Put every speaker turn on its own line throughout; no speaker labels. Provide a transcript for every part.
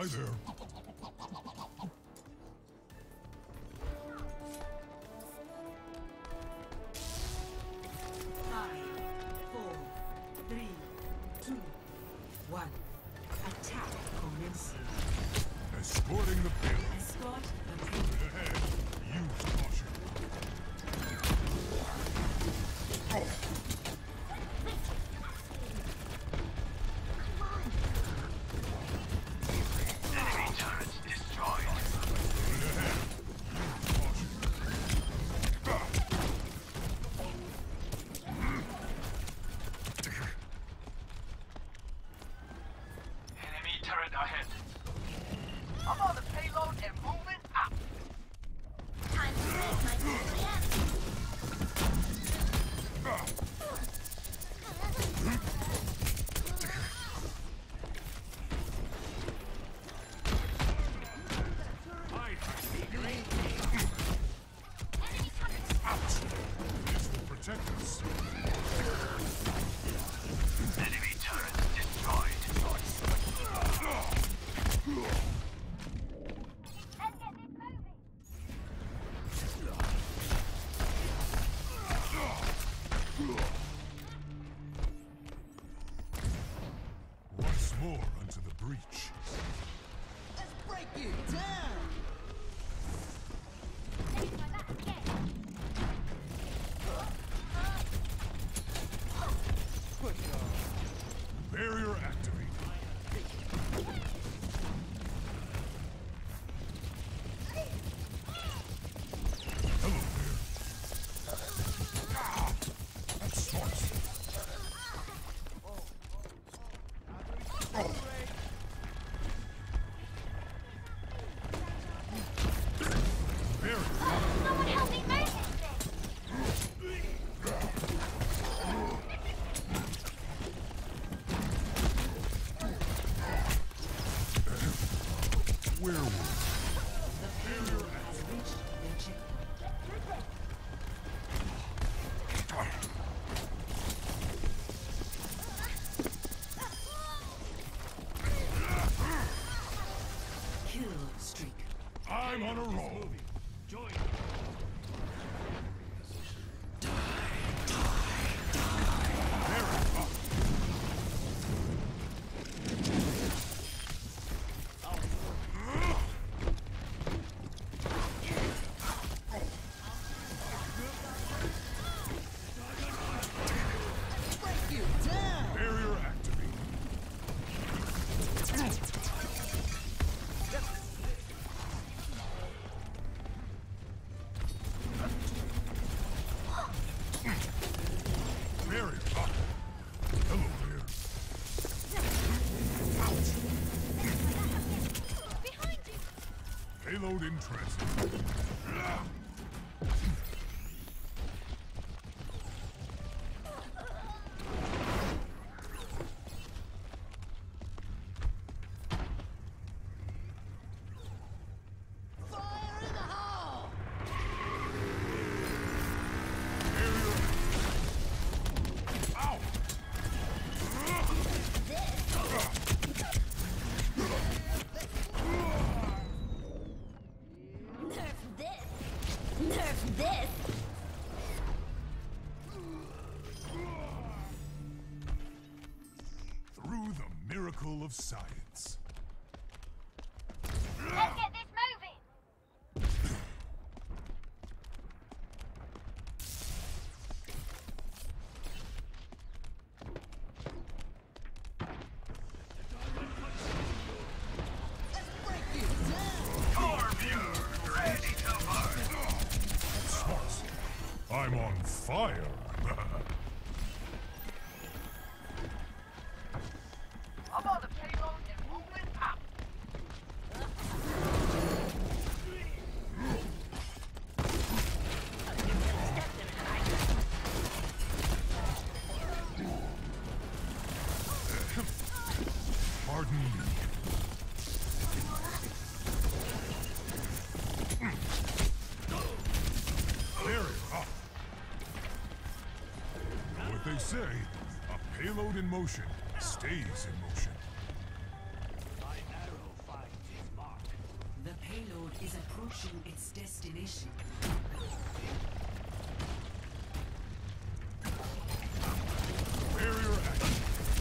Hi there.
Attack commencing.
Escorting the payload.
Escort the payload.
Ahead. Use caution.
Enemy turrets destroyed.
Ahead. Use caution.
Enemy turret ahead. I'm on the payload and moving up.
Time to raise my nuclear.
Ouch! This will protect us.
Enemy turret destroyed.
Let's get this moving.
Once more unto the breach.
Let's break you down!
Let's go back again.
Push on.
Barrier activated. Hello there. Ah, that's smart. Barrier.
Someone help me move this thing!
Werewolf.
The payload has reached the checkpoint. Kill streak.
I'm on a roll.
Join.
Barrier up.
Break you down!
Barrier activated. Barrier up. Hello there.
Behind you!
Payload in transit.
Fire in the hole!
Barrier. Ow!
Nerf this! Nerf this!
Through the miracle of science.
Let's get this moving!
Let's break you down!
Torview, ready to burn.
Smart. I'm on fire.
I'm on the payload and moving up.
Pardon me. Barrier up. What they say, a payload in motion stays in motion.
My arrow finds
approaching its destination.
Barrier active.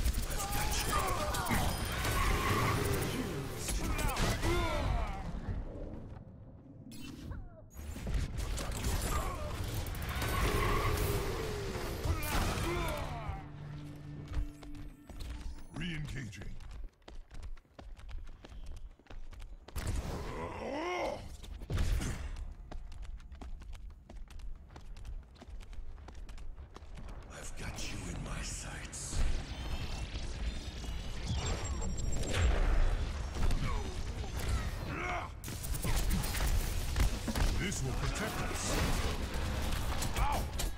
Re-engaging. I've got you in my sights. This will protect us. Ow!